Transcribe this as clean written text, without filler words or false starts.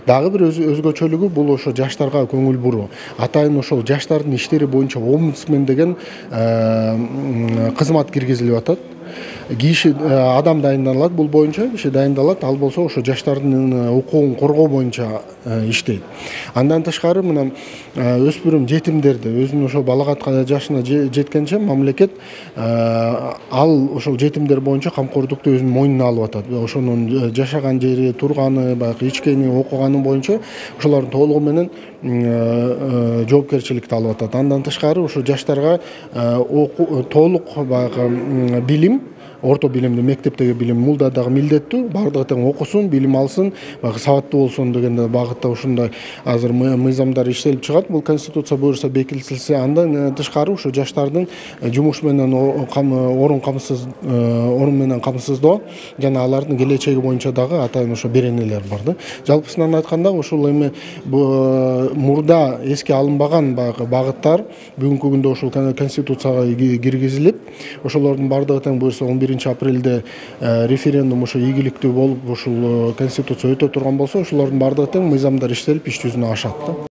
Дагы бир өзгөчөлүгү бул ошо жаштарга көңүл буруу. Атайын ошол жаштардын иштери боюнча омбудсмен деген кызмат киргизилип атат. Киши адам дайындалат бул боюнча, киши дайындалат, ал болсо ошо жаштардын укугун коргоо боюнча иштейт. Андан тышкары мына өспүрүм жетимдерди өзүнүн ошо балагат жашына жеткенче мамлекет ал ошол жетимдер боюнча камкордукту өзүнүн мойнуна алып атат. Ошонун жашаган жери, турганы, баягы ичкени, окуганы боюнча ошолордун толугу менен жоопкерчиликти алып атат. Андан тышкары ошо жаштарга толук баягы билим, орто билимди, мектептеги билим мулда дагы милдеттүү, бардыгы тең окусун, билим алсын, сабаттуу болсун деген багытта ушундай азыр мыйзамдар иштелип чыгат. Бул конституция буюрса бекитилсе, андан тышкары ушу жаштардын жумуш менен орун менен камсыздоо жана алардын келечеги боюнча дагы атайын ошо беренелер бар да. Жалпысынан айтканда ушул эми мурда эске алынбаган баягы багыттар бүгүнкү күндө ушул конституцияга киргизилип, ошолордун бардыгы тең буюрса 11 апрелде референдум ошо ийгиликтүү болуп ушул конституция өтө турган болсо, ошолордун бардыгы тең мыйзамдар иштелип иш жүзүнө ашат да.